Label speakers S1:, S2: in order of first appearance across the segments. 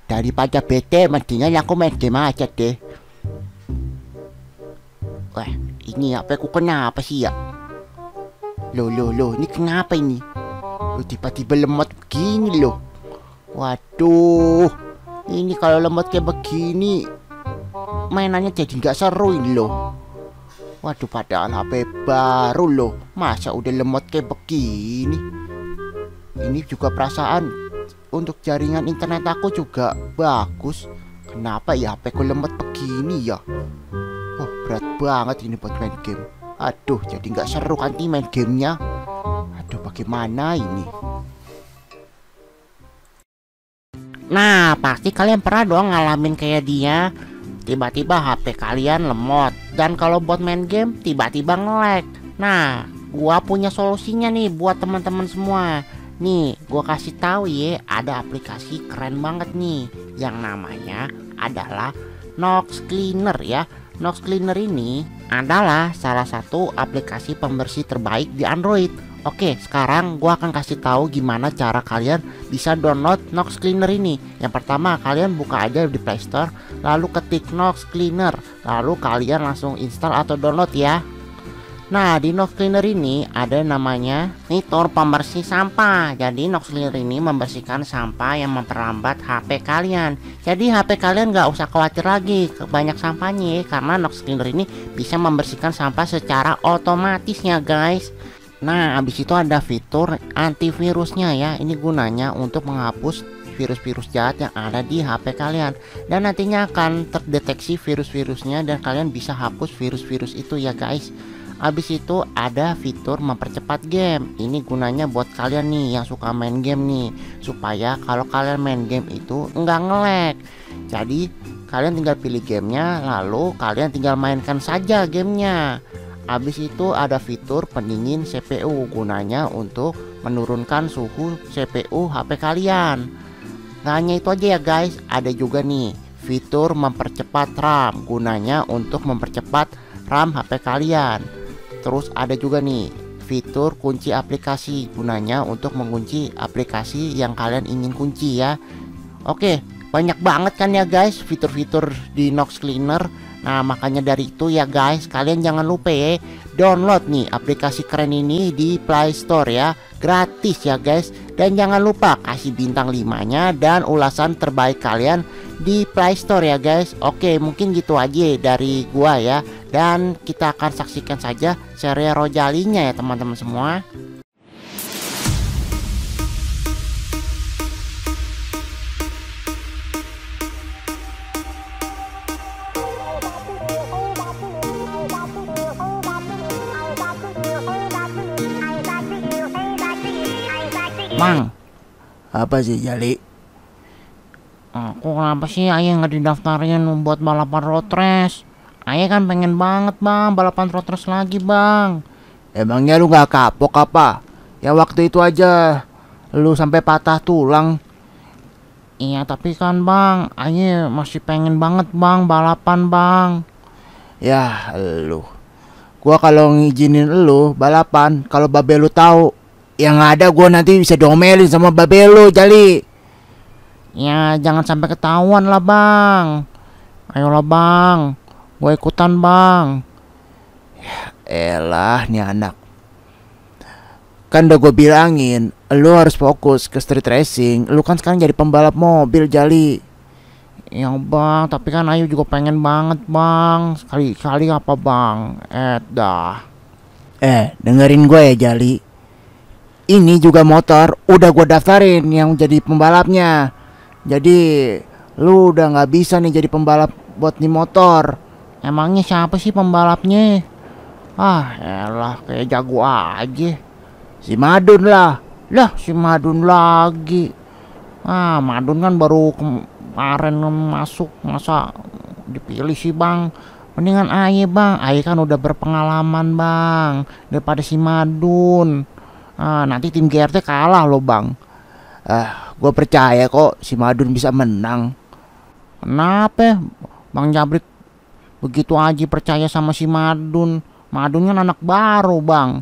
S1: Daripada bete, mendingan aku main game aja deh. Wah, ini HP ku kenapa sih ya? Loh, ini kenapa ini? Loh, tiba-tiba lemot begini loh. Waduh, ini kalau lemot kayak begini, mainannya jadi nggak seru ini loh. Waduh, padahal HP baru loh, masa udah lemot kayak begini? Ini juga perasaan untuk jaringan internet aku juga bagus. Kenapa ya HP ku lemot begini ya? Oh, berat banget ini buat main game. Aduh, jadi nggak seru kan nih main gamenya. Aduh, bagaimana ini? Nah, pasti kalian pernah dong ngalamin kayak dia. Tiba-tiba HP kalian lemot. Dan kalau buat main game, tiba-tiba nge-lag. Nah, gua punya solusinya nih buat teman-teman semua. Nih, gua kasih tahu ya, ada aplikasi keren banget nih yang namanya adalah Nox Cleaner ya. Nox Cleaner ini adalah salah satu aplikasi pembersih terbaik di Android. Oke, sekarang gua akan kasih tahu gimana cara kalian bisa download Nox Cleaner ini. Yang pertama, kalian buka aja di Play Store, lalu ketik Nox Cleaner, lalu kalian langsung install atau download ya. Nah, di Nox Cleaner ini ada namanya fitur pembersih sampah. Jadi Nox Cleaner ini membersihkan sampah yang memperlambat HP kalian. Jadi HP kalian nggak usah khawatir lagi banyak sampahnya, karena Nox Cleaner ini bisa membersihkan sampah secara otomatis ya guys. Nah, habis itu ada fitur antivirusnya ya. Ini gunanya untuk menghapus virus-virus jahat yang ada di HP kalian. Dan nantinya akan terdeteksi virus-virusnya dan kalian bisa hapus virus-virus itu ya guys. Habis itu ada fitur mempercepat game. Ini gunanya buat kalian nih yang suka main game nih, supaya kalau kalian main game itu nggak nge-lag. Jadi kalian tinggal pilih gamenya, lalu kalian tinggal mainkan saja gamenya. Habis itu ada fitur pendingin CPU, gunanya untuk menurunkan suhu CPU HP kalian. Nah, hanya itu aja ya guys. Ada juga nih fitur mempercepat RAM, gunanya untuk mempercepat RAM HP kalian. Terus ada juga nih fitur kunci aplikasi, gunanya untuk mengunci aplikasi yang kalian ingin kunci ya. Oke, banyak banget kan ya guys fitur-fitur di Nox Cleaner. Nah, makanya dari itu ya guys, kalian jangan lupa ya download nih aplikasi keren ini di Play Store ya, gratis ya guys. Dan jangan lupa kasih bintang 5-nya dan ulasan terbaik kalian di Play Store ya guys. Oke, mungkin gitu aja dari gua ya. Dan kita akan saksikan saja serial Rojalinya ya teman-teman semua. Mang,
S2: Apa sih Jali?
S1: kok kenapa sih ayah nggak didaftarin buat balapan road race? Ayah kan pengen banget bang balapan road race lagi bang.
S2: Emangnya lu gak kapok apa? Ya waktu itu aja lu sampai patah tulang.
S1: Iya tapi kan bang, ayah masih pengen banget bang balapan bang.
S2: Ya lu, gua kalau ngizinin lu balapan, kalau babe lu tahu, yang ada gua nanti bisa domelin sama babe lu Jali.
S1: Ya jangan sampai ketahuan lah bang. Ayolah bang, gue ikutan bang.
S2: Elah nih anak. Kan udah gue bilangin, lu harus fokus ke street racing. Lu kan sekarang jadi pembalap mobil Jali.
S1: Ya bang, tapi kan Ayu juga pengen banget bang. Sekali-kali apa bang? Dah.
S2: Dengerin gue ya Jali. Ini juga motor udah gue daftarin yang jadi pembalapnya. Jadi lu udah gak bisa nih jadi pembalap buat nih motor.
S1: Emangnya siapa sih pembalapnya? Ah elah, kayak jago aja.
S2: Si Madun lah.
S1: Lah si Madun lagi. Ah Madun kan baru kemarin masuk, masa dipilih sih bang. Mendingan Aye bang, Aye kan udah berpengalaman bang daripada si Madun. Nanti tim GRT kalah loh bang.
S2: Gue percaya kok si Madun bisa menang.
S1: Kenapa Bang Jabrik begitu aja percaya sama si Madun? Madun kan anak baru bang.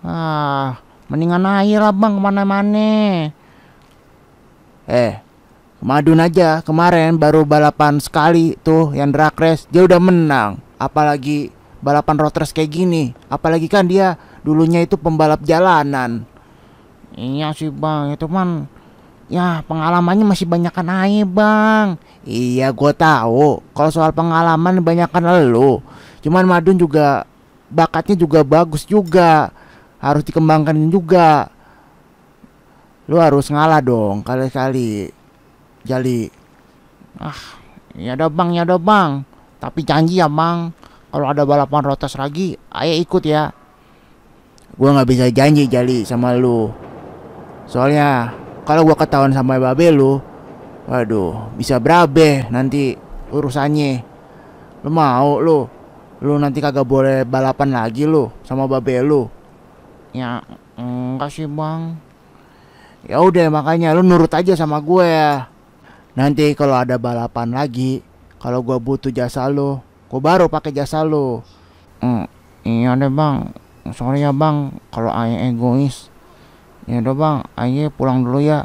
S1: Mendingan Aye lah bang kemana-mana.
S2: Madun aja kemarin baru balapan sekali tuh yang drag race dia udah menang. Apalagi balapan road race kayak gini. Apalagi kan dia dulunya itu pembalap jalanan.
S1: Iya sih bang, itu man ya pengalamannya masih banyakan aja bang.
S2: Iya gue tahu. Kalau soal pengalaman banyakan elu. Cuman Madun juga bakatnya juga bagus juga. Harus dikembangkan juga. Lu harus ngalah dong kali-kali. Jali.
S1: Ya udah bang. Tapi janji ya bang, kalau ada balapan rotas lagi, ayah ikut ya.
S2: Gua nggak bisa janji Jali sama lu. Soalnya kalau gua ketahuan sama babe lu, waduh, bisa berabe nanti urusannya. Lu mau lu? Lu nanti kagak boleh balapan lagi lu sama babe lu.
S1: Ya enggak sih bang.
S2: Ya udah makanya lu nurut aja sama gue ya. Nanti kalau ada balapan lagi, kalau gua butuh jasa lu, gua baru pakai jasa lu.
S1: Iya deh bang. Sorry ya bang, kalau ayah egois. Ya udah bang, ayah pulang dulu ya.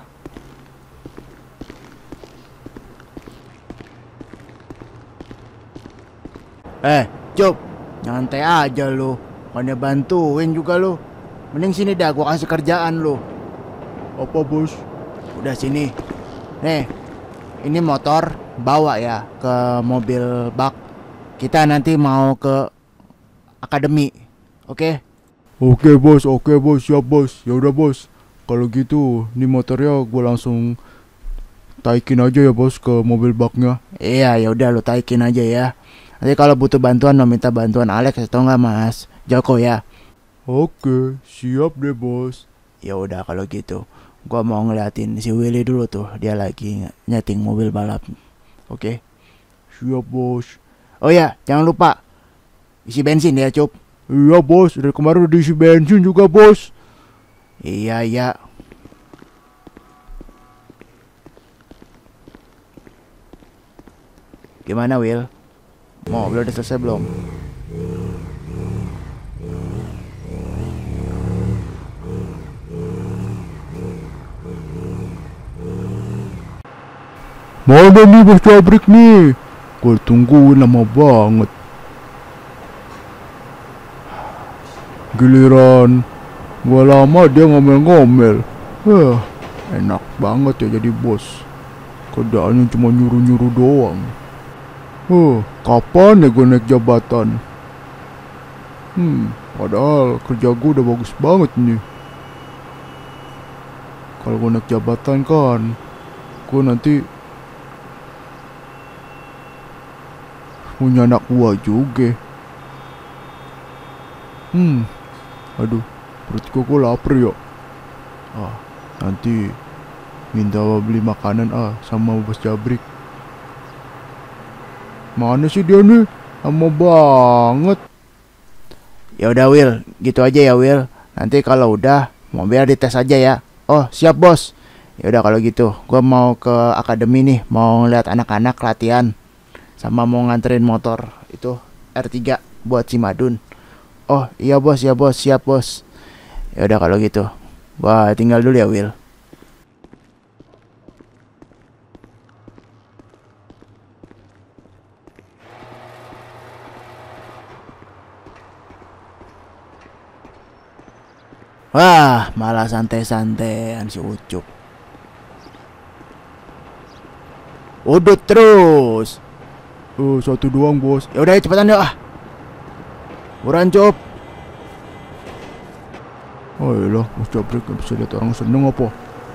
S2: Cuk, nyantai aja lu. Bukannya bantuin juga lu. Mending sini dah gua kasih kerjaan lu.
S3: Apa bos?
S2: Udah sini. Nih, ini motor bawa ya ke mobil bak. Kita nanti mau ke akademi. Oke?
S3: Oke bos, siap bos. Ya udah bos. Kalau gitu, ini motornya gue langsung taikin aja ya bos ke mobil baknya.
S2: Iya, ya udah lu taikin aja ya. Nanti kalau butuh bantuan lo minta bantuan Alex atau enggak Mas Joko ya.
S3: Oke, siap deh bos.
S2: Ya udah kalau gitu. Gua mau ngeliatin si Willy dulu tuh, dia lagi nyeting mobil balap. Oke?
S3: Siap bos.
S2: Oh ya, jangan lupa isi bensin ya, Cup.
S3: Iya bos, dari kemarin udah diisi bensin juga bos.
S2: Iya, iya. Gimana, Will? Mobil udah selesai belum?
S3: Mana nih bos Jabrik nih? Gue tungguin lama banget. Giliran gue lama dia ngomel-ngomel. Enak banget ya jadi bos. Kerjaannya cuma nyuruh-nyuruh doang. Kapan ya gue naik jabatan? Padahal kerja gue udah bagus banget nih. Kalau gue naik jabatan kan, gue nanti punya anak gua juga. Aduh, perut gua lapar ya. Nanti minta beli makanan sama bos Jabrik. Mana sih dia nih? Lama banget.
S2: Ya udah Will, gitu aja ya Will. Nanti kalau udah mobil dites aja ya. Oh siap bos. Ya udah kalau gitu, gua mau ke akademi nih, mau ngeliat anak-anak latihan. Sama mau nganterin motor itu R3 buat si Madun. Oh iya bos, ya bos, siap bos. Ya udah kalau gitu, gua tinggal dulu ya Will. Wah, malah santai-santaian si Ucup. Udut terus.
S3: Satu doang bos.
S2: Ya udah cepetan yuk Buruan Cup.
S3: Oh iyalah, bos Jabrik gak bisa lihat orang seneng apa?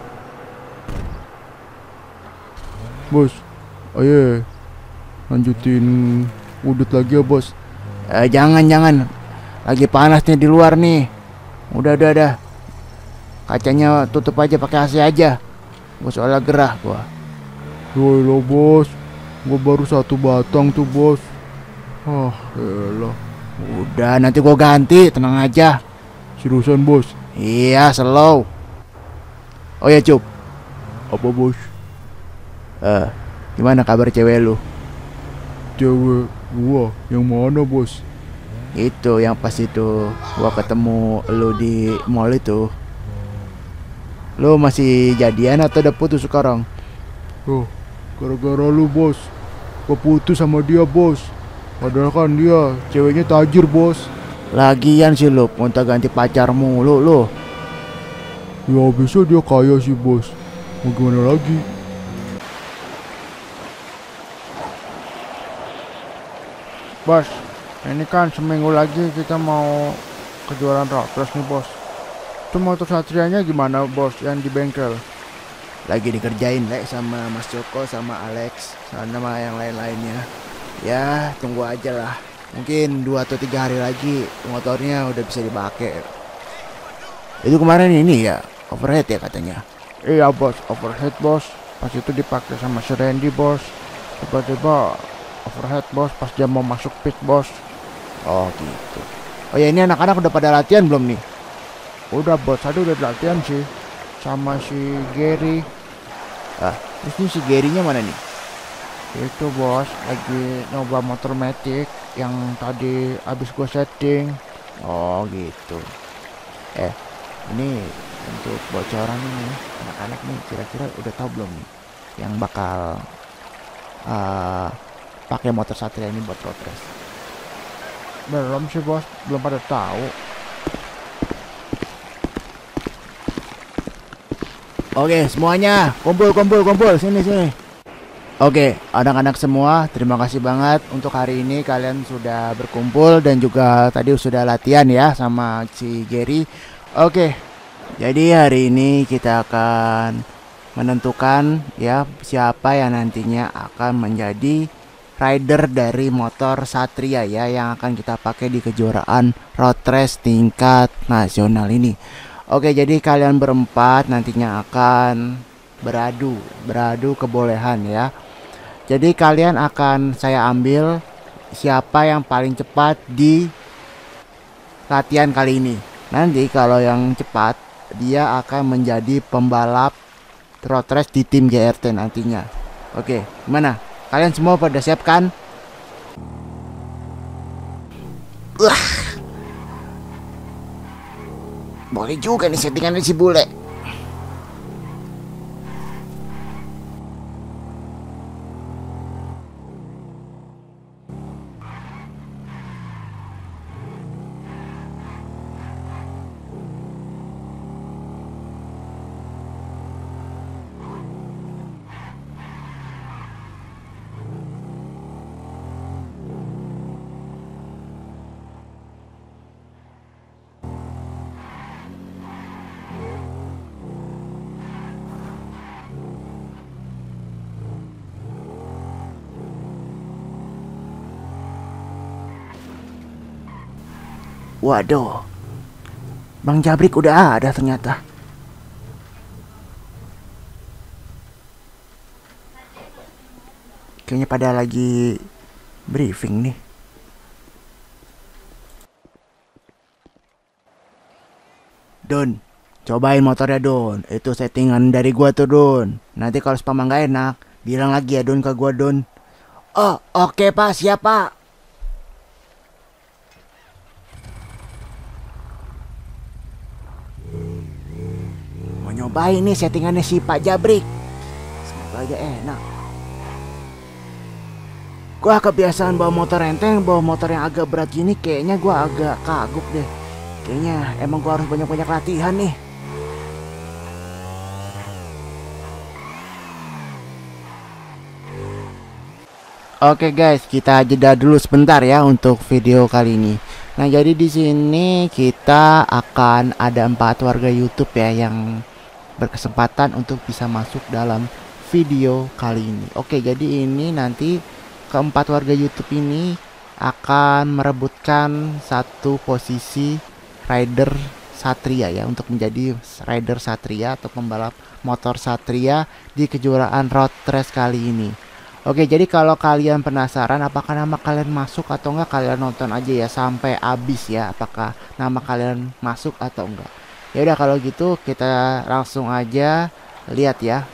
S3: Bos, ayo lanjutin udut lagi ya bos.
S2: Jangan. Lagi panas nih di luar nih. Udah. Kacanya tutup aja pakai AC aja. Gua soalnya gerah gua.
S3: Yolah bos, gua baru satu batang tuh bos. Elah.
S2: Udah nanti gua ganti, tenang aja.
S3: Seriusan bos?
S2: Iya, slow. Oh ya Cup.
S3: Apa bos?
S2: Gimana kabar cewek lu?
S3: Cewek gua yang mana bos?
S2: Itu yang pas itu gua ketemu lu di mall itu. Lu masih jadian atau udah putus sekarang?
S3: Tuh, gara-gara lu bos, gua putus sama dia bos. Padahal kan dia ceweknya tajir bos.
S2: Lagian sih lu gonta-ganti pacar mulu lu.
S3: Ya bisa dia kaya sih bos. Mau gimana lagi?
S2: Bos, ini kan seminggu lagi kita mau kejuaraan road race nih bos. Itu motor Satrianya gimana bos yang di bengkel? Lagi dikerjain sama Mas Joko sama Alex sama yang lain-lainnya. Ya tunggu aja lah. Mungkin 2 atau 3 hari lagi motornya udah bisa dipakai. Itu kemarin ini ya overhead ya katanya. Iya bos, overhead bos. Pas itu dipakai sama si Randy bos. Tiba-tiba overhead bos pas dia mau masuk pit bos. Oh gitu. Oh ya ini anak-anak udah pada latihan belum nih? Udah bos, tadi udah latihan sih sama si Gary. Terus ini si Gary-nya mana nih? Itu bos, lagi nyoba motor Matic yang tadi habis gue setting. Oh gitu. Ini untuk bocoran ini anak-anak nih kira-kira udah tahu belum nih yang bakal pakai motor Satria ini buat road race? Belum sih bos, belum pada tahu. Oke semuanya kumpul sini. Oke anak-anak semua, terima kasih banget untuk hari ini kalian sudah berkumpul dan juga tadi sudah latihan ya sama si Gary. Oke, jadi hari ini kita akan menentukan ya siapa yang nantinya akan menjadi rider dari motor Satria ya yang akan kita pakai di kejuaraan road race tingkat nasional ini. Oke, jadi kalian berempat nantinya akan beradu kebolehan ya. Jadi kalian akan saya ambil siapa yang paling cepat di latihan kali ini. Nanti kalau yang cepat dia akan menjadi pembalap road race di tim GRT nantinya. Oke, gimana? Kalian semua pada siap kan? Boleh juga nih settingannya si bule. Waduh, Bang Jabrik udah ada ternyata. Kayaknya pada lagi briefing nih. Don, cobain motornya Don. Itu settingan dari gua tuh Don. Nanti kalau spam nggak enak, bilang lagi ya Don ke gua Don. Oh oke Pak, siap Pak. Mau nyobain nih settingannya si Pak Jabrik. Semoga aja enak. Gua kebiasaan bawa motor enteng, bawa motor yang agak berat gini kayaknya gua agak kagok deh. Kayaknya emang gua harus banyak-banyak latihan nih. Oke guys, kita jeda dulu sebentar ya untuk video kali ini. Nah, jadi di sini kita akan ada 4 warga YouTube ya yang berkesempatan untuk bisa masuk dalam video kali ini. Oke, jadi ini nanti keempat warga YouTube ini akan merebutkan satu posisi rider Satria ya untuk menjadi rider Satria atau pembalap motor Satria di kejuaraan road race kali ini. Oke, jadi kalau kalian penasaran apakah nama kalian masuk atau enggak, kalian nonton aja ya sampai habis ya apakah nama kalian masuk atau enggak. Ya udah kalau gitu kita langsung aja lihat ya.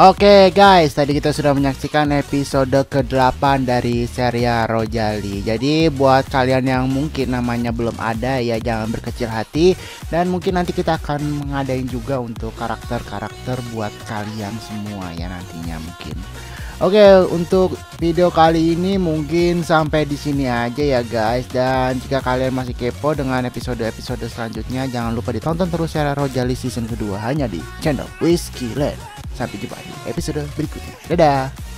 S2: Oke guys, tadi kita sudah menyaksikan episode ke-8 dari serial Rojali. Jadi buat kalian yang mungkin namanya belum ada ya jangan berkecil hati. Dan mungkin nanti kita akan mengadain juga untuk karakter-karakter buat kalian semua ya nantinya mungkin. Oke, untuk video kali ini mungkin sampai di sini aja ya guys. Dan jika kalian masih kepo dengan episode-episode selanjutnya, jangan lupa ditonton terus serial Rojali season kedua hanya di channel Whiskey Land. Sampai jumpa di episode berikutnya. Dadah.